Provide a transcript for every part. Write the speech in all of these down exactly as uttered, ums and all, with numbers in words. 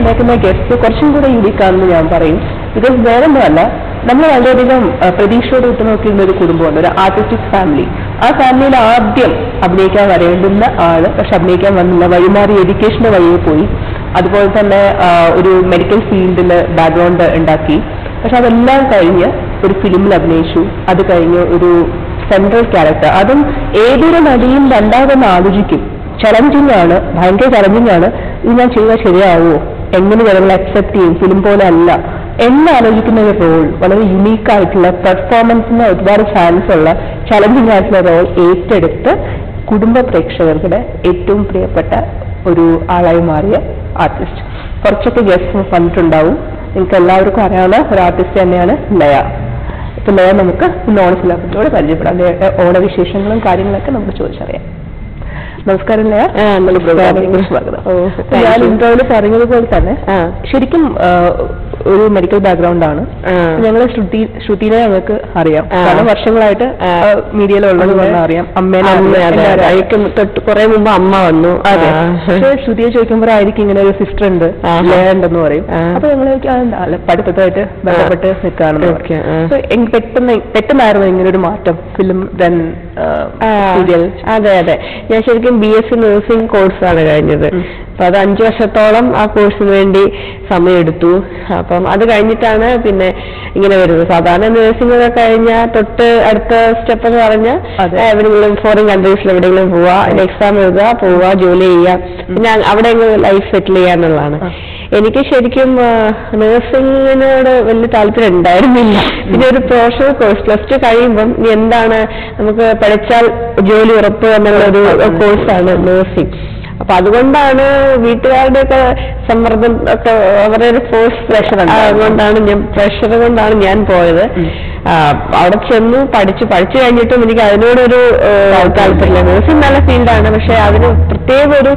വന്നേക്കുന്ന ഗസ്റ്റ് കുറച്ചും കൂടെ യൂണിക്കാണെന്ന് ഞാൻ പറയും. ബിക്കോസ് വേറെ ഒന്നുമല്ല, നമ്മൾ വളരെയധികം പ്രതീക്ഷയോട് വിട്ടു നോക്കിയിരുന്ന ഒരു കുടുംബമുണ്ട്, ഒരു ആർട്ടിസ്റ്റിക് ഫാമിലി. ആ ഫാമിലിയിൽ ആദ്യം അഭിനയിക്കാൻ വരേണ്ടുന്ന ആള് പക്ഷെ അഭിനയിക്കാൻ വന്നില്ല, വഴിമാറി എഡ്യൂക്കേഷന്റെ വഴിയെ പോയി. അതുപോലെ തന്നെ ഒരു മെഡിക്കൽ ഫീൽഡിൽ ബാക്ക്ഗ്രൗണ്ട് ഉണ്ടാക്കി. പക്ഷെ അതെല്ലാം കഴിഞ്ഞ് ഒരു ഫിലിമിൽ അഭിനയിച്ചു. അത് കഴിഞ്ഞ് ഒരു സെൻട്രൽ ക്യാരക്ടർ, അതും ഏതൊരു നടിയും രണ്ടാമതൊന്ന് ആലോചിക്കും. ചലഞ്ചിങ് ആണ്, ഭയങ്കര ചലഞ്ചിങ് ആണ്. ഇത് ഞാൻ ചെയ്താൽ ശരിയാവുമോ, എങ്ങനെ ജനങ്ങൾ അക്സെപ്റ്റ് ചെയ്യും, ഫിലിം പോലെ അല്ല എന്നാലോചിക്കുന്ന ഒരു റോൾ, വളരെ യുണീക്കായിട്ടുള്ള പെർഫോമൻസിന് ഒരുപാട് ചാൻസ് ഉള്ള ചലഞ്ചിങ് ആയിട്ടുള്ള റോൾ ഏറ്റെടുത്ത് കുടുംബ പ്രേക്ഷകരുടെ ഏറ്റവും പ്രിയപ്പെട്ട ഒരു ആളായി മാറിയ ആർട്ടിസ്റ്റ്. കുറച്ചൊക്കെ ഗസ്റ്റ് വന്നിട്ടുണ്ടാവും. നിങ്ങൾക്ക് എല്ലാവർക്കും അറിയാവുന്ന ഒരു ആർട്ടിസ്റ്റ് തന്നെയാണ് ലയ. ഇപ്പൊ ലയ നമുക്ക് ഇന്ന് ഓണസല്ലാപത്തോട് പരിചയപ്പെടാം. ഓണവിശേഷങ്ങളും കാര്യങ്ങളൊക്കെ നമുക്ക് ചോദിച്ചറിയാം. നമസ്കാരം ലയ, സ്വാഗതം. ഞാൻ ഇൻട്രോയിൽ പറഞ്ഞതുപോലെ തന്നെ ശരിക്കും ഒരു മെഡിക്കൽ ബാക്ക്ഗ്രൗണ്ട് ആണ്. ഞങ്ങള് ശ്രുതി ശ്രുതിനെ ഞങ്ങൾക്ക് അറിയാം, പല വർഷങ്ങളായിട്ട് മീഡിയയിലുള്ളത് കൊണ്ട് അറിയാം. അമ്മേനെ തൊട്ട് കുറെ മുമ്പ് അമ്മ വന്നു. അതെ, പക്ഷെ ശ്രുതിയെ ചോദിക്കുമ്പോഴായിരിക്കും ഇങ്ങനെ ഒരു സിസ്റ്റർ ഉണ്ട്, ലയ ഉണ്ടെന്ന് പറയും. അപ്പൊ ഞങ്ങൾ പഠിത്തമായിട്ട് ബന്ധപ്പെട്ട് നിൽക്കുകയാണെന്ന് പറയും. പെട്ടെന്ന് പെട്ടെന്നായിരുന്നു ഇങ്ങനെ ഒരു മാറ്റം, ഫിലിം ദെൻ സീരിയൽ? അതെ അതെ, ഞാൻ ശരിക്കും ബി എസ് സി നഴ്സിംഗ് കോഴ്സാണ് കഴിഞ്ഞത്. അപ്പൊ അത് അഞ്ചു വർഷത്തോളം ആ കോഴ്സിന് വേണ്ടി സമയമെടുത്തു. അപ്പം അത് കഴിഞ്ഞിട്ടാണ് പിന്നെ ഇങ്ങനെ വരുന്നത്. സാധാരണ നഴ്സിംഗ് ഒക്കെ കഴിഞ്ഞാൽ തൊട്ട് അടുത്ത സ്റ്റെപ്പ് എന്ന് പറഞ്ഞാൽ എവിടെയെങ്കിലും ഫോറിൻ കൺട്രീസിൽ എവിടെയെങ്കിലും പോവുക, എക്സാം എഴുതുക, പോവുക, ജോലി ചെയ്യുക, പിന്നെ അവിടെ ലൈഫ് സെറ്റിൽ ചെയ്യാന്നുള്ളതാണ്. എനിക്ക് ശരിക്കും നഴ്സിംഗിനോട് വലിയ താല്പര്യം ഉണ്ടായിരുന്നില്ല. പിന്നെ ഒരു പ്രൊഫഷണൽ കോഴ്സ് പ്ലസ് ടു കഴിയുമ്പം ഇനി എന്താണ് നമുക്ക് പഠിച്ചാൽ ജോലി ഉറപ്പ് എന്നുള്ള ഒരു കോഴ്സാണ് നഴ്സിംഗ്. അപ്പൊ അതുകൊണ്ടാണ് വീട്ടുകാരുടെ ഒക്കെ സമ്മർദ്ദം ഒക്കെ, അവരുടെ ഒരു ഫോഴ്സ് പ്രഷർ ഉണ്ട്, അതുകൊണ്ടാണ് ഞാൻ പ്രഷർ കൊണ്ടാണ് ഞാൻ പോയത്. അവിടെ ചെന്ന് പഠിച്ചു പഠിച്ചു കഴിഞ്ഞിട്ടും എനിക്ക് അതിനോടൊരു താല്പര്യമില്ല. നഴ്സിംഗ് നല്ല ഫീൽഡാണ്, പക്ഷെ അതിന് പ്രത്യേക ഒരു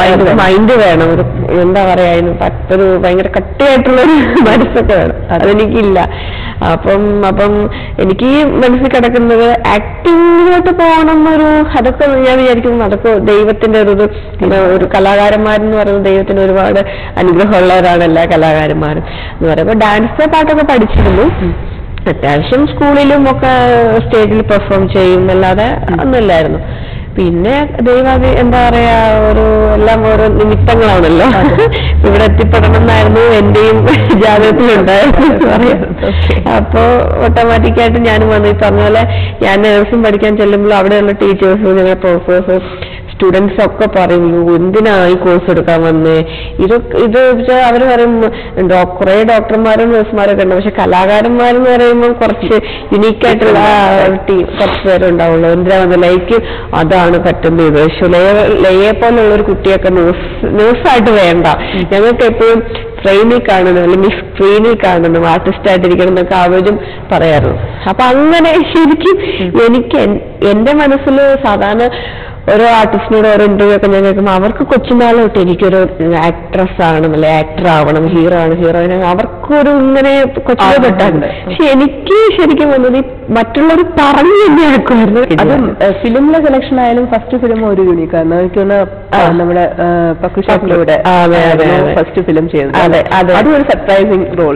മൈൻഡ് വേണം, ഒരു എന്താ പറയാ, ഒരു ഭയങ്കര കട്ടിയായിട്ടുള്ളൊരു മനസ്സൊക്കെ വേണം. അതെനിക്കില്ല. അപ്പം അപ്പം എനിക്ക് മനസ്സിൽ കിടക്കുന്നത് ആക്ടിങ്ങിലോട്ട് പോകണം എന്നൊരു, അതൊക്കെ ഞാൻ വിചാരിക്കുന്നു അതൊക്കെ ദൈവത്തിന്റെ ഒരു ഒരു കലാകാരന്മാരെന്ന് പറയുന്നത് ദൈവത്തിന് ഒരുപാട് അനുഗ്രഹമുള്ളവരാണ് എല്ലാ കലാകാരന്മാരും എന്ന് പറയുമ്പോൾ. ഡാൻസ് പാട്ടൊക്കെ പഠിച്ചിരുന്നു, അത്യാവശ്യം സ്കൂളിലും ഒക്കെ സ്റ്റേജിൽ പെർഫോം ചെയ്യും അല്ലാതെ ഒന്നുമില്ലായിരുന്നു. പിന്നെ ദൈവം എന്താ പറയാ, ഒരു എല്ലാം ഓരോ നിമിത്തങ്ങളാണല്ലോ. ഇവിടെ എത്തിപ്പെടണം എന്നായിരുന്നു എന്റെയും ജാതകത്തിലുണ്ടായിരുന്നു. അപ്പോ ഓട്ടോമാറ്റിക്കായിട്ട് ഞാനും വന്നു. ഈ പറഞ്ഞ പോലെ ഞാൻ നഴ്സിംഗ് പഠിക്കാൻ ചെല്ലുമ്പോൾ അവിടെയുള്ള ടീച്ചേഴ്സ്, ഞങ്ങളുടെ പ്രൊഫസേഴ്സ്, സ്റ്റുഡൻസ് ഒക്കെ പറയും, എന്തിനാ ഈ കോഴ്സ് എടുക്കാൻ വന്നേ, ഇത് ഇത് വെച്ചാൽ അവർ പറയും കുറെ ഡോക്ടർമാരും നഴ്സുമാരൊക്കെ ഉണ്ട്, പക്ഷെ കലാകാരന്മാരെന്ന് പറയുമ്പോൾ കുറച്ച് യുണീക്കായിട്ടുള്ള ടീം കുറച്ച് പേരുണ്ടാവുള്ളൂ. എന്തിനാ വന്നത്, ലൈക്ക് അതാണ് പറ്റുന്നത്. പക്ഷെ ലയ ലയെ പോലുള്ള ഒരു കുട്ടിയൊക്കെ നേഴ്സ് നേഴ്സായിട്ട് വേണ്ട, ഞങ്ങൾക്ക് എപ്പോഴും ട്രെയിനിൽ കാണണം അല്ലെങ്കിൽ സ്ക്രീനിൽ കാണണം, ആർട്ടിസ്റ്റ് ആയിട്ടിരിക്കണം എന്നൊക്കെ അവരും പറയാറുണ്ട്. അപ്പൊ അങ്ങനെ ശരിക്കും എനിക്ക് എന്റെ മനസ്സിൽ സാധാരണ ഓരോ ആർട്ടിസ്റ്റിനോട് ഓരോ ഇന്റർവ്യൂ ഒക്കെ ഞാൻ കേൾക്കുമ്പോൾ അവർക്ക് കൊച്ചുനാൾ തൊട്ട് എനിക്കൊരു ആക്ട്രസ് ആവണം, അല്ലെ ആക്ടർ ആവണം, ഹീറോ ആണ് ഹീറോയിൻ, അവർക്കൊരു ഇങ്ങനെ കൊച്ചിനെ തൊട്ടുണ്ട്. പക്ഷെ എനിക്ക് ശരിക്കും വന്നത് മറ്റുള്ളവർ പറഞ്ഞു തന്നെ ആക്കുമായിരുന്നു. അതും ഫിലിമിലെ സെലക്ഷൻ ആയാലും ഫസ്റ്റ് ഫിലിം ഒരു യൂണിക്കാണ്. എനിക്ക് നമ്മുടെ പക്കുഷാപ്പിലൂടെ ഫസ്റ്റ് ഫിലിം ചെയ്തത്. അതെ അതെ, അതും ഒരു സർപ്രൈസിങ് റോൾ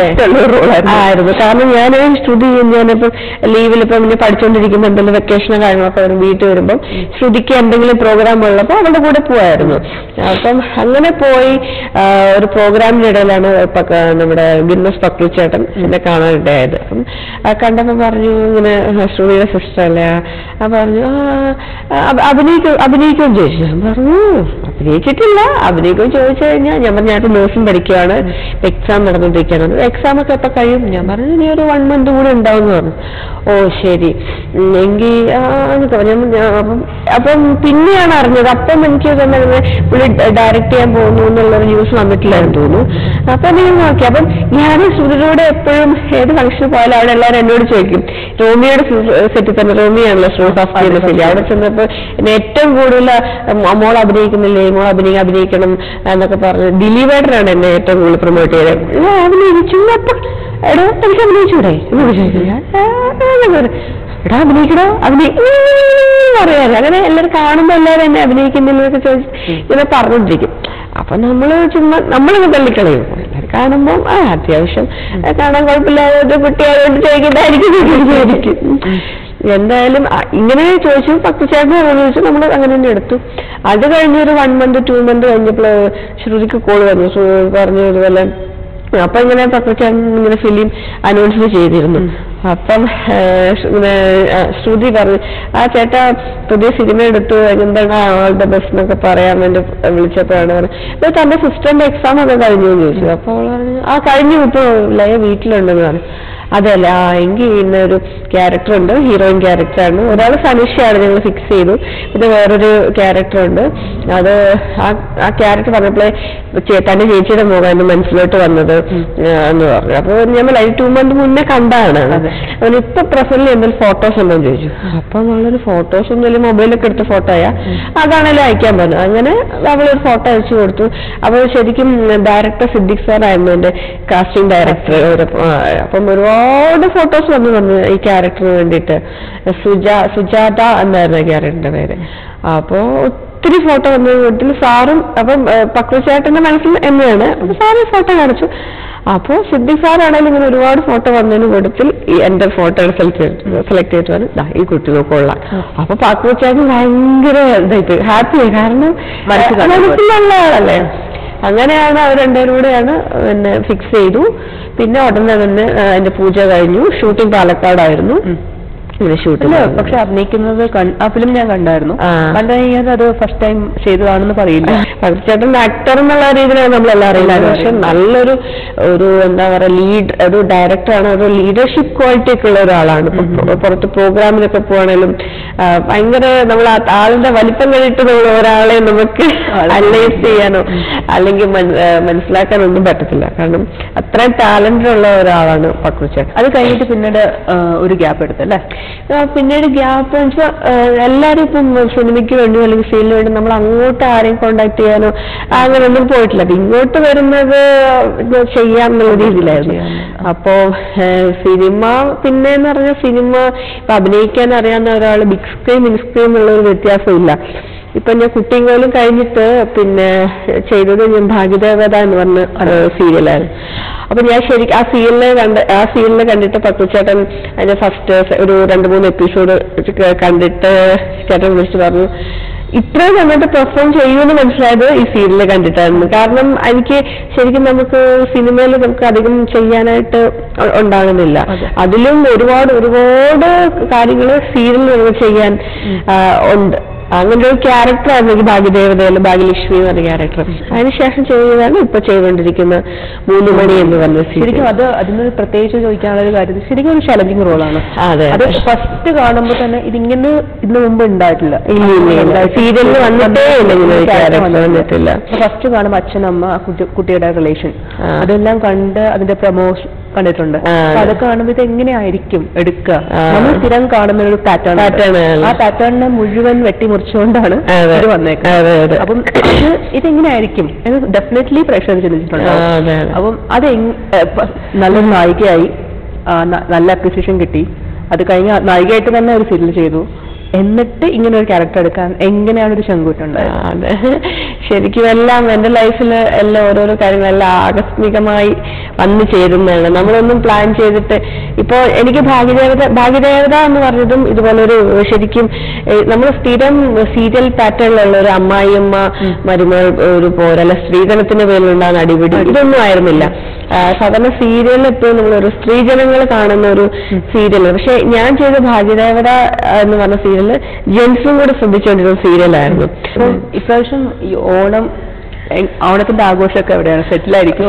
ആയിരുന്നു. കാരണം ഞാൻ ശ്രുതി ഞാനിപ്പം ലീവിലിപ്പം ഇങ്ങനെ പഠിച്ചുകൊണ്ടിരിക്കുമ്പോൾ എന്തെങ്കിലും വെക്കേഷനോ കാര്യങ്ങളൊക്കെ വരും, വീട്ടിൽ വരുമ്പോൾ ശ്രുതിക്ക് എന്തെങ്കിലും പ്രോഗ്രാം ഉള്ളപ്പോൾ അവളുടെ കൂടെ പോവായിരുന്നു. അപ്പം അങ്ങനെ പോയി ഒരു പ്രോഗ്രാമിനിടയിലാണ് നമ്മുടെ ഗിന്നസ് പക്രു ചേട്ടൻ എന്നെ കാണാനിടയായത്. അപ്പം കണ്ടപ്പോൾ പറഞ്ഞു ഇങ്ങനെ ശ്രുതിയുടെ സിസ്റ്റർ അല്ലേ, അപ്പൊ പറഞ്ഞു അഭിനയിക്കും അഭിനയിക്കുകയും ചോദിച്ചു. ഞാൻ പറഞ്ഞു അഭിനയിച്ചിട്ടില്ല, അഭിനയിക്കുകയും ചോദിച്ചു കഴിഞ്ഞാൽ ഞാൻ പറഞ്ഞു ഞാൻ നഴ്സിംഗ് പഠിക്കുകയാണ്, എക്സാം നടന്നുകൊണ്ടിരിക്കുകയാണ്, എക്സാം ഒക്കെ എപ്പോൾ കഴിയും? ഞാൻ പറഞ്ഞു ഇനി ഒരു വൺ മന്ത് കൂടെ ഉണ്ടാവും എന്ന് പറഞ്ഞു. ഓ ശരി എങ്കിൽ അപ്പം അപ്പം പിന്നെയാണ് അറിഞ്ഞത്. അപ്പം എനിക്ക് തന്നെ പുള്ളി ഡയറക്റ്റ് ചെയ്യാൻ പോകുന്നു എന്നുള്ളൊരു ന്യൂസ് വന്നിട്ടില്ലായിരുന്നു തോന്നുന്നു. അപ്പൊ ഞാൻ നോക്കി. അപ്പം ഞാൻ ശ്രുതിയുടെ എപ്പോഴും ഏത് ഫംഗ്ഷന് പോയാലും അവിടെ എല്ലാവരും എന്നോട് ചോദിക്കും, റോമിയുടെ സെറ്റിൽ തന്നെ, റോമിയാണല്ലോ ശ്രീ ഫസ്റ്റ് ചെയ്യുന്ന ഫിലിം, അവിടെ ചെന്നപ്പോ എന്നെ ഏറ്റവും കൂടുതൽ മോൾ അഭിനയിക്കുന്നില്ലേ, മോൾ അഭിനയിക്കാൻ അഭിനയിക്കണം എന്നൊക്കെ പറഞ്ഞു. ദിലീപേട്ടനാണ് എന്നെ ഏറ്റവും കൂടുതൽ പ്രൊമോട്ട് ചെയ്തത്. ഞാൻ അഭിനയിച്ചു, അപ്പൊ എടോ എനിക്ക് അഭിനയിച്ചൂടെ എന്നോട് ചോദിച്ചു. എടാ അഭിനയിക്കണോ അഭിനയി പറയാറ്. അങ്ങനെ എല്ലാവരും കാണുമ്പോൾ എല്ലാവരും എന്നെ അഭിനയിക്കുന്നില്ലൊക്കെ ചോദിച്ച് ഇങ്ങനെ പറഞ്ഞോണ്ടിരിക്കും. അപ്പൊ നമ്മള് ചുമ്മാ നമ്മളിങ്ങനെ തള്ളിക്കളയും. എല്ലാവരും കാണുമ്പോൾ ആ അത്യാവശ്യം കാണാൻ കുഴപ്പമില്ലാതെ കുട്ടിയായതുകൊണ്ട് ചോദിക്കണ്ടായിരിക്കും. എന്തായാലും ഇങ്ങനെ ചോദിച്ചു പക്വചേട്ടനെ ചോദിച്ചു നമ്മൾ അങ്ങനെ തന്നെ എടുത്തു. അത് കഴിഞ്ഞൊരു വൺ മന്ത് ടു മന്ത് കഴിഞ്ഞപ്പോൾ ശ്രുതിക്ക് കോൾ വന്നു. പറഞ്ഞു ഇതുപോലെ അപ്പൊ ഇങ്ങനെ പക്വചേട്ടൻ ഇങ്ങനെ ഫിലിം അനൗൺസ് ചെയ്തിരുന്നു. അപ്പം ശ്രുതി പറഞ്ഞു ആ ചേട്ടാ പുതിയ സിനിമ എടുത്തു എന്താണ് ആളുടെ ബെസ്റ്റ് എന്നൊക്കെ പറയാൻ വേണ്ടി വിളിച്ചപ്പോഴാണ് പറഞ്ഞത് തന്റെ സിസ്റ്ററിന്റെ എക്സാം ഒക്കെ കഴിഞ്ഞു എന്ന് ചോദിച്ചു. അപ്പൊ അവൾ പറഞ്ഞു ആ കഴിഞ്ഞു ഇപ്പൊ ലയ വീട്ടിലുണ്ടെന്ന് പറഞ്ഞു. അതല്ല ആ എങ്കിൽ ഇന്നൊരു ക്യാരക്ടർ ഉണ്ട്, ഹീറോയിൻ ക്യാരക്ടറാണ്. ഒരാൾ സനുഷയാണ് ഞങ്ങൾ ഫിക്സ് ചെയ്തു, പിന്നെ വേറൊരു ക്യാരക്ടർ ഉണ്ട്. അത് ആ ക്യാരക്ടർ പറഞ്ഞപ്പോഴേ തന്റെ ചേച്ചിയുടെ മുഖം എന്റെ മനസ്സിലോട്ട് വന്നത് എന്ന് പറഞ്ഞു. അപ്പൊ ഞങ്ങൾ ലൈവ് ടു മന്ത് മുന്നേ കണ്ടാണ്. അവന് ഇപ്പൊ പ്രസന്റിൽ എന്തെങ്കിലും ഫോട്ടോസ് ഉണ്ടോ എന്ന് ചോദിച്ചു. അപ്പൊ നമ്മളൊരു ഫോട്ടോസ് ഒന്നും മൊബൈലൊക്കെ എടുത്ത ഫോട്ടോയാ അതാണല്ലോ അയക്കാൻ പറഞ്ഞു. അങ്ങനെ അവളൊരു ഫോട്ടോ അയച്ചു കൊടുത്തു. അപ്പോൾ ശരിക്കും ഡയറക്ടർ സിദ്ദിഖ് സാർ ആയിരുന്നു എന്റെ കാസ്റ്റിംഗ് ഡയറക്ടർ. അപ്പം ഒരുപാട് ഒരുപാട് ഫോട്ടോസ് വന്നു വന്നു ഈ ക്യാരക്ടറിന് വേണ്ടിയിട്ട്. സുജാ സുജാത എന്നായിരുന്നു ക്യാരക്ടറിന്റെ പേര്. അപ്പോ ഒത്തിരി ഫോട്ടോ വന്നു വീട്ടിൽ സാറും. അപ്പം പക്വചേട്ടന്റെ മനസ്സിൽ എന്നെയാണ്. അപ്പൊ സാറ് ഫോട്ടോ കാണിച്ചു. അപ്പോ സിദ്ദിഖ് സാറാണെങ്കിലും ഇങ്ങനെ ഒരുപാട് ഫോട്ടോ വന്നതിന് കൂട്ടത്തിൽ എന്റെ ഫോട്ടോ സെലക്ട് സെലക്ട് ചെയ്തിട്ട് പറഞ്ഞു ഈ കുട്ടി നോക്കൊള്ളാം. അപ്പൊ പക്വചേട്ടൻ ഭയങ്കര ഇതായിട്ട് ഹാപ്പിയായി. കാരണം മനസ്സിലുള്ള ആളല്ലേ. അങ്ങനെയാണ് അവർ രണ്ടുപേരും കൂടെയാണ് പിന്നെ ഫിക്സ് ചെയ്തു. പിന്നെ ഉടനെ തന്നെ അതിന്റെ പൂജ കഴിഞ്ഞു. ഷൂട്ടിംഗ് പാലക്കാടായിരുന്നു. പക്ഷെ അഭിനയിക്കുന്നത് ആ ഫിലിം ഞാൻ കണ്ടായിരുന്നു. കണ്ടു കഴിഞ്ഞാൽ അത് ഫസ്റ്റ് ടൈം ചെയ്തതാണെന്ന് പറയില്ല. ചേട്ടൻ ആക്ടർ എന്നുള്ള രീതിയിലാണ് നമ്മളെല്ലാം അറിയില്ലായിരുന്നു. പക്ഷെ നല്ലൊരു ഒരു എന്താ പറയാ ലീഡ് ഒരു ഡയറക്ടറാണ്. ഒരു ലീഡർഷിപ്പ് ക്വാളിറ്റി ഒക്കെ ഉള്ള ഒരാളാണ്. പുറത്ത് പ്രോഗ്രാമിനൊക്കെ പോവാണെങ്കിലും ഭയങ്കര നമ്മൾ ആളിന്റെ വലിപ്പം കഴിഞ്ഞിട്ട് നമ്മൾ ഒരാളെ നമുക്ക് അനലൈസ് ചെയ്യാനോ അല്ലെങ്കിൽ മനസ്സിലാക്കാനൊന്നും പറ്റത്തില്ല. കാരണം അത്രയും ടാലന്റഡ് ഉള്ള ഒരാളാണ് പക്വചേട്ടൻ. അത് കഴിഞ്ഞിട്ട് പിന്നീട് ഒരു ഗ്യാപ്പ് എടുത്തല്ലേ? പിന്നീട് ഗ്യാപ്പ് വെച്ചാൽ എല്ലാവരും ഇപ്പം സിനിമയ്ക്ക് വേണ്ടി അല്ലെങ്കിൽ സീലിന് വേണ്ടി നമ്മൾ അങ്ങോട്ട് ആരെയും കോണ്ടാക്ട് ചെയ്യാനോ അങ്ങനെയൊന്നും പോയിട്ടില്ല. ഇങ്ങോട്ട് വരുന്നത് ചെയ്യാം എന്നുള്ള രീതിയിലായിരുന്നു. അപ്പോ സിനിമ പിന്നെന്ന് പറഞ്ഞാൽ സിനിമ ഇപ്പൊ അഭിനയിക്കാൻ അറിയാവുന്ന ഒരാൾ ബിഗ് സ്ക്രീൻ മിനി സ്ക്രീൻ എന്നുള്ള ഒരു വ്യത്യാസമില്ല. ഇപ്പൊ ഞാൻ കുട്ടികളും കഴിഞ്ഞിട്ട് പിന്നെ ചെയ്തത് ഞാൻ ഭാഗ്യദേവത എന്ന് പറഞ്ഞ സീരിയലായിരുന്നു. അപ്പൊ ഞാൻ ശരിക്കും ആ സീരിയലിനെ കണ്ട് ആ സീരിയലിനെ കണ്ടിട്ട് പക്വചേട്ടൻ അതിന്റെ ഫസ്റ്റ് ഒരു രണ്ട് മൂന്ന് എപ്പിസോഡ് കണ്ടിട്ട് ചേട്ടൻ വിളിച്ചു പറഞ്ഞു ഇത്രയും നന്നായിട്ട് പെർഫോം ചെയ്യുമെന്ന് മനസ്സിലായത് ഈ സീരിയൽ കണ്ടിട്ടായിരുന്നു. കാരണം എനിക്ക് ശരിക്കും നമുക്ക് സിനിമയിൽ നമുക്ക് അധികം ചെയ്യാനായിട്ട് ഉണ്ടാകുന്നില്ല. അതിലും ഒരുപാട് ഒരുപാട് കാര്യങ്ങൾ സീരിയലിൽ നമുക്ക് ചെയ്യാൻ ഉണ്ട്. അങ്ങനെ ഒരു ക്യാരക്ടറായിരുന്നു എനിക്ക് ഭാഗ്യദേവതയില് ഭാഗ്യലക്ഷ്മി എന്ന് പറഞ്ഞ ക്യാരക്ടർ. അതിനുശേഷം ചെയ്തതാണ് ഇപ്പൊ ചെയ്തുകൊണ്ടിരിക്കുന്ന മൂന്ന് മണി എന്ന് പറഞ്ഞ ശരിക്കും. അത് അതിന് പ്രത്യേകിച്ച് ചോദിക്കാനുള്ള ഒരു കാര്യം ശരിക്കും ഒരു ചലഞ്ചിങ് റോളാണ്. അതെ, അത് ഫസ്റ്റ് കാണുമ്പോൾ തന്നെ ഇതിങ്ങനെ ഇതിനു മുമ്പ് ഉണ്ടായിട്ടില്ല. സീരിയലിൽ വന്നിട്ടേ വന്നിട്ടില്ല. ഫസ്റ്റ് കാണുമ്പോൾ അച്ഛനമ്മ കുട്ടിയുടെ റിലേഷൻ അതെല്ലാം കണ്ട് അതിന്റെ പ്രമോഷൻ കണ്ടിട്ടുണ്ട്. അതൊക്കെ കാണുമ്പോൾ ഇത് എങ്ങനെയായിരിക്കും എടുക്കുക? നമ്മൾ സ്ഥിരം കാണുന്ന ഒരു പാറ്റേൺ ആ പാറ്റേണിനെ മുഴുവൻ വെട്ടിമുറിച്ചുകൊണ്ടാണ് ഇത് വന്നേക്കുന്നത്. അപ്പം ഇതെങ്ങനെയായിരിക്കും എന്ന് ഡെഫിനറ്റ്ലി പ്രേക്ഷകർ ചിന്തിച്ചിട്ടുണ്ട്. അപ്പം അത് നല്ലൊരു നായികയായി നല്ല അപ്രിസിയേഷൻ കിട്ടി. അത് കഴിഞ്ഞ നായികയായിട്ട് തന്നെ ഒരു സീരിയൽ ചെയ്തു. എന്നിട്ട് ഇങ്ങനെ ഒരു ക്യാരക്ടർ എടുക്കാൻ എങ്ങനെയാണ് ഒരു ശങ്കൂറ്റുണ്ടായത്? അതെ, ശരിക്കും എല്ലാം എന്റെ ലൈഫിൽ എല്ലാം ഓരോരോ കാര്യങ്ങളെല്ലാം ആകസ്മികമായി വന്നു ചേരുന്നതാണ്. നമ്മളൊന്നും പ്ലാൻ ചെയ്തിട്ട് ഇപ്പോ എനിക്ക് ഭാഗ്യദേവത ഭാഗ്യദേവത എന്ന് പറഞ്ഞതും ഇതുപോലൊരു ശരിക്കും നമ്മൾ സ്ഥിരം സീരിയൽ പാറ്റേണിലുള്ള ഒരു അമ്മായിയമ്മ മരുമകൾ ഒരു പോരല്ല സ്ത്രീധനത്തിന്റെ പേരിലുണ്ടാകുന്ന അടിപിടി ഇതൊന്നും ആയിരുന്നില്ല. സാധാരണ സീരിയലിൽ എപ്പോഴും നമ്മളൊരു സ്ത്രീജനങ്ങൾ കാണുന്ന ഒരു സീരിയൽ. പക്ഷെ ഞാൻ ചെയ്ത ഭാഗ്യദേവത എന്ന് പറഞ്ഞ സീരിയൽ ജെൻസും കൂടെ ശ്രദ്ധിച്ചുകൊണ്ടിരുന്ന സീരിയലായിരുന്നു. ഇപ്രാവശ്യം ഈ ഓണം ഓണത്തിന്റെ ആഘോഷമൊക്കെ എവിടെയാണ്? സെറ്റിലായിരിക്കും?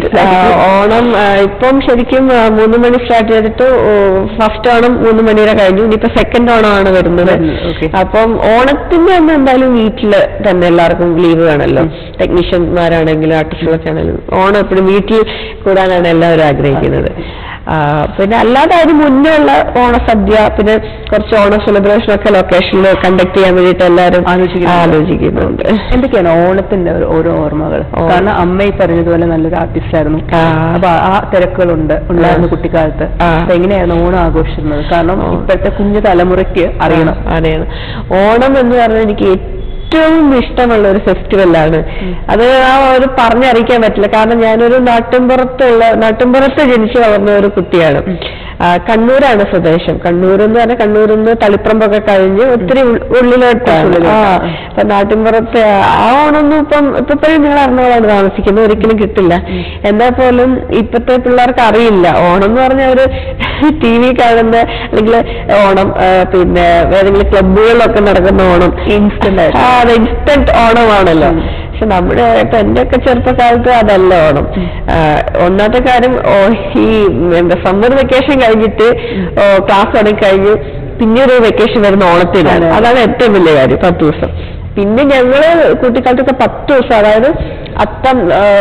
ഓണം ഇപ്പം ശരിക്കും മൂന്ന് മണി സ്റ്റാർട്ട് ചെയ്തിട്ട് ഫസ്റ്റ് ഓണം മൂന്ന് മണിയുടെ കഴിഞ്ഞു. ഇനിയിപ്പോ സെക്കൻഡ് ഓണമാണ് വരുന്നത്. അപ്പം ഓണത്തിന്റെ അന്ന് എന്തായാലും വീട്ടില് തന്നെ എല്ലാവർക്കും ലീവ് വേണമല്ലോ. ടെക്നീഷ്യന്മാരാണെങ്കിലും ആർട്ടിസ്റ്റുകളൊക്കെ ആണെങ്കിലും ഓണം എപ്പോഴും വീട്ടിൽ കൂടാനാണ് എല്ലാവരും ആഗ്രഹിക്കുന്നത്. പിന്നെ അല്ലാതെ അതിന് മുന്നേ ഉള്ള ഓണസദ്യ, പിന്നെ കുറച്ച് ഓണ സെലിബ്രേഷൻ ഒക്കെ ലൊക്കേഷനിൽ കണ്ടക്ട് ചെയ്യാൻ വേണ്ടിയിട്ട് എല്ലാവരും ആലോചിക്കുന്നുണ്ട്. എന്തൊക്കെയാണ് ഓണത്തിന്റെ ഓരോ ഓർമ്മകൾ? കാരണം അമ്മ ഈ പറഞ്ഞതുപോലെ നല്ലൊരു ആർട്ടിസ്റ്റ് ആയിരുന്നു, അപ്പൊ ആ തിരക്കുകളുണ്ട് ഉണ്ടായിരുന്ന കുട്ടിക്കാലത്ത്. എങ്ങനെയായിരുന്നു ഓണം ആഘോഷിക്കുന്നത്? കാരണം ഇപ്പോഴത്തെ കുഞ്ഞു തലമുറയ്ക്ക് അറിയണം അറിയണം ഓണം എന്ന് പറഞ്ഞാൽ എനിക്ക് ഏറ്റവും ഇഷ്ടമുള്ള ഒരു ഫെസ്റ്റിവലാണ്. അത് ആ ഒരു പറഞ്ഞറിയിക്കാൻ പറ്റില്ല. കാരണം ഞാനൊരു നാട്ടിൻപുറത്തുള്ള നാട്ടിൻപുറത്ത് ജനിച്ചു വളർന്ന ഒരു കുട്ടിയാണ്. കണ്ണൂരാണ് സ്വദേശം. കണ്ണൂർ എന്ന് പറഞ്ഞാൽ കണ്ണൂരിൽ നിന്ന് തളിപ്പറമ്പൊക്കെ കഴിഞ്ഞ് ഒത്തിരി ഉള്ളിലോട്ടാണ്. ആ അപ്പൊ നാട്ടിൻപുറത്ത് ആ ഓണമൊന്നും ഇപ്പം ഇപ്പപ്പോഴും നിങ്ങൾ എറണാകുളമാണ് താമസിക്കുന്നത്, ഒരിക്കലും കിട്ടില്ല. എന്നാൽ പോലും ഇപ്പത്തെ പിള്ളേർക്ക് അറിയില്ല ഓണം എന്ന് പറഞ്ഞാൽ ഒരു ടി വി കാണുന്ന അല്ലെങ്കിൽ ഓണം പിന്നെ ഏതെങ്കിലും ക്ലബുകളിലൊക്കെ നടക്കുന്ന ഓണം ഇൻസ്റ്റന്റ് അത് ഇൻസ്റ്റന്റ് ഓണമാണല്ലോ. പക്ഷെ നമ്മുടെ ഇപ്പൊ എന്റെ ഒക്കെ ചെറുപ്പകാലത്ത് അതല്ല ഓണം. ഒന്നാമത്തെ കാര്യം ഈ എന്താ സമ്മർ വെക്കേഷൻ കഴിഞ്ഞിട്ട് ക്ലാസ് തുടങ്ങി കഴിഞ്ഞ് പിന്നീട് വെക്കേഷൻ വരുന്ന ഓണത്തിനാണ്. അതാണ് ഏറ്റവും വലിയ കാര്യം, പത്ത് ദിവസം. പിന്നെ ഞങ്ങള് കുട്ടിക്കാലത്തൊക്കെ പത്ത് ദിവസം, അതായത് അത്തം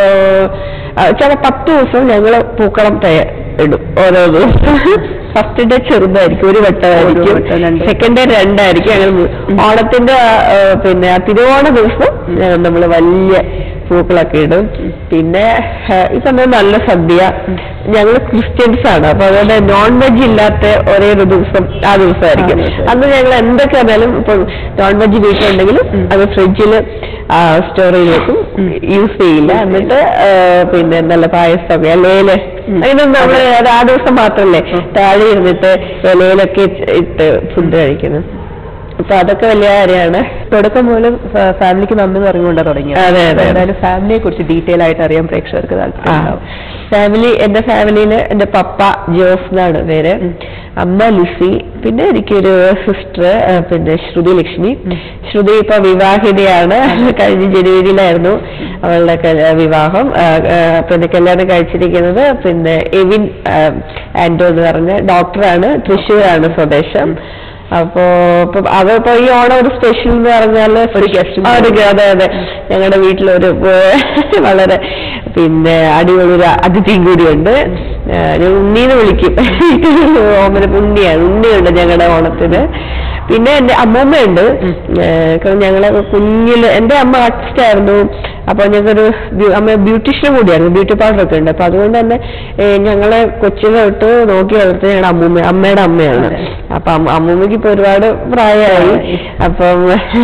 ചില പത്ത് ദിവസം ഞങ്ങള് പൂക്കളം ഇടും ഓരോ ദിവസം. ഫസ്റ്റ് ഡേ ചെറുതായിരിക്കും, ഒരു വട്ടമായിരിക്കും. Second day രണ്ടായിരിക്കും. അങ്ങനെ ഓണത്തിന്റെ പിന്നെ തിരുവോണ ദിവസം നമ്മള് വലിയ പൂക്കളൊക്കെ ഇടും. പിന്നെ ഈ പറഞ്ഞ നല്ല സദ്യ. ഞങ്ങൾ ക്രിസ്ത്യൻസ് ആണ്, അപ്പൊ അതുകൊണ്ട് നോൺ വെജ് ഇല്ലാത്ത ഒരേ ഒരു ദിവസം ആ ദിവസമായിരിക്കും. അന്ന് ഞങ്ങൾ എന്തൊക്കെ ആയാലും ഇപ്പൊ നോൺ വെജ് വീട്ടിലുണ്ടെങ്കിലും അത് ഫ്രിഡ്ജിൽ സ്റ്റോർ ചെയ്ത് വെക്കും, യൂസ് ചെയ്യില്ല. എന്നിട്ട് പിന്നെ നല്ല പായസമൊക്കെ ഇലയില് അങ്ങനെ നമ്മള് അത് ആ ദിവസം മാത്രമല്ലേ താഴെ ഇരുന്നിട്ട് ഇലയിലൊക്കെ ഇട്ട് ഫുഡ് കഴിക്കുന്നത്. അപ്പൊ അതൊക്കെ വലിയ കാര്യമാണ്. തുടക്കം പോലും ഫാമിലിക്ക് നന്ദി പറഞ്ഞുകൊണ്ടാണ് തുടങ്ങിയത്. അതെ അതെ. അതായത് ഫാമിലിയെ കുറിച്ച് ഡീറ്റെയിൽ ആയിട്ട് അറിയാൻ പ്രേക്ഷകർക്ക് താല്പര്യം. ഫാമിലി, എന്റെ ഫാമിലിയില് എന്റെ പപ്പ ജോസ് എന്നാണ് പേര്, അമ്മ ലിസി, പിന്നെ എനിക്കൊരു സിസ്റ്റർ പിന്നെ ശ്രുതി ലക്ഷ്മി. ശ്രുതി ഇപ്പൊ വിവാഹിതയാണ്, കഴിഞ്ഞ ജനുവരിയിലായിരുന്നു അവളുടെ വിവാഹം. പിന്നെ കല്യാണം കഴിച്ചിരിക്കുന്നത് പിന്നെ എവിൻ ആന്റോ എന്ന് പറഞ്ഞ ഡോക്ടറാണ്, തൃശ്ശൂരാണ് സ്വദേശം. അപ്പോ അതിപ്പോ ഈ ഓണം ഒരു സ്പെഷ്യൽ എന്ന് പറഞ്ഞാല് ഒരു ഗസ്റ്റ്, അതെ അതെ, ഞങ്ങളുടെ വീട്ടിലൊരു വളരെ പിന്നെ അടിപൊളി ഒരു അതിഥിയും കൂടിയുണ്ട്. ഉണ്ണീന്ന് വിളിക്കും, ഓമന ഉണ്ണിയാണ്, ഉണ്ണിയുണ്ട് ഞങ്ങളുടെ ഓണത്തിന്. പിന്നെ എന്റെ അമ്മൂമ്മയുണ്ട്. ഞങ്ങളെ കുഞ്ഞില് എന്റെ അമ്മ ആർട്ടിസ്റ്റ് ആയിരുന്നു, അപ്പൊ ഞങ്ങൾക്കൊരു അമ്മ ബ്യൂട്ടീഷ്യൻ കൂടിയായിരുന്നു, ബ്യൂട്ടി പാർലർ ഒക്കെ ഉണ്ട്. അപ്പൊ അതുകൊണ്ട് തന്നെ ഞങ്ങളെ കൊച്ചിലെ തൊട്ട് നോക്കി വളർത്തി ഞങ്ങളുടെ അമ്മൂമ്മ, അമ്മയുടെ അമ്മയാണ്. അപ്പൊ അമ്മൂമ്മക്ക് ഇപ്പൊ ഒരുപാട് പ്രായമായി. അപ്പം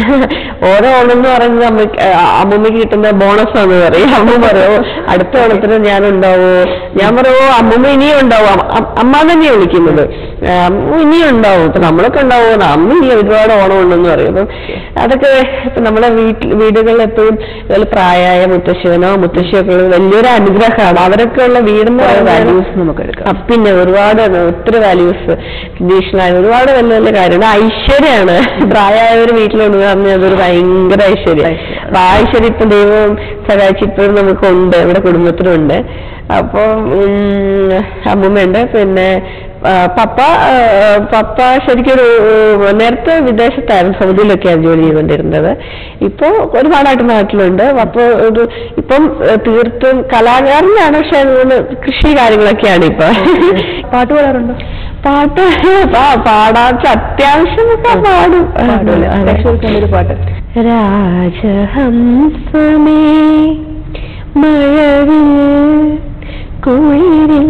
ഓരോ ഓണം എന്ന് പറയുന്നത് അമ്മയ്ക്ക് അമ്മൂമ്മക്ക് കിട്ടുന്ന ബോണസ് ആണെന്ന് പറയും. അമ്മ പറയോ അടുത്ത ഓണത്തിന് ഞാൻ ഉണ്ടാവോ? ഞാൻ പറയോ അമ്മൂമ്മ ഇനിയും ഉണ്ടാവും, അമ്മ തന്നെയാണ് വിളിക്കുന്നത്, ഇനിയും ഉണ്ടാവും, ഇപ്പൊ നമ്മളൊക്കെ ഉണ്ടാവോ, അമ്മ ഇനി ഒരുപാട് ഓണം ഉണ്ടെന്ന് പറയും. അപ്പം അതൊക്കെ ഇപ്പൊ നമ്മുടെ വീട്ടിൽ വീടുകളിൽ എപ്പോഴും ഇതുപോലെ പ്രായമായ മുത്തശ്ശനോ മുത്തശ്ശിയൊക്കെ ഉള്ളത് വലിയൊരു അനുഗ്രഹമാണ്. അവരൊക്കെ ഉള്ള വീടിന്റെ വാല്യൂസ് നമുക്ക് എടുക്കാം. പിന്നെ ഒരുപാട് ഒത്തിരി വാല്യൂസ് കണ്ടീഷനായ ഒരുപാട് വലിയ വലിയ കാര്യമാണ്. ഐശ്വര്യമാണ് പ്രായമായവർ വീട്ടിലുണ്ട് പറഞ്ഞാൽ അതൊരു ഭയങ്കര ഐശ്വര്യം. അപ്പൊ ആ ഐശ്വര്യം ഇപ്പൊ ദൈവം സഹായിച്ച് ഇപ്പോഴും നമുക്കുണ്ട്, ഇവിടെ കുടുംബത്തിലുണ്ട്. അപ്പൊ അമ്മൂമ്മയുണ്ട്. പിന്നെ പപ്പ പപ്പ ശരിക്കൊരു നേരത്തെ വിദേശത്തായിരുന്നു, സൗദിയിലൊക്കെയാണ് ജോലി ചെയ്തുകൊണ്ടിരുന്നത്. ഇപ്പൊ ഒരുപാടായിട്ട് നാട്ടിലുണ്ട്. അപ്പൊ ഒരു ഇപ്പം തീർത്തും കലാകാരനാണ്, പക്ഷെ അതുകൊണ്ട് കൃഷി കാര്യങ്ങളൊക്കെയാണ് ഇപ്പൊ. പാട്ട് പാടാറുണ്ടോ? പാട്ട് പാടാച്ച അത്യാവശ്യമൊക്കെ പാടും. ഒരു പാട്ട്. രാജഹംസമേ മഴവിൽ കുളിരിൽ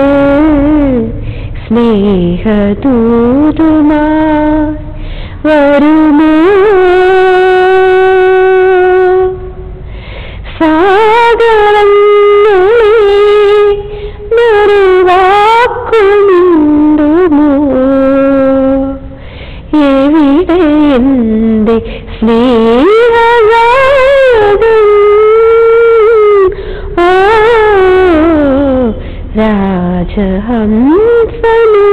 സ്നേഹദൂതുമാ വരുമോ സാഗരങ്ങളിൽ നിറവാക്കുന്നുണ്ടുമോ എവിടെ എന്റെ സ്നേഹരാഗം ഓ രാജഹംസമേ.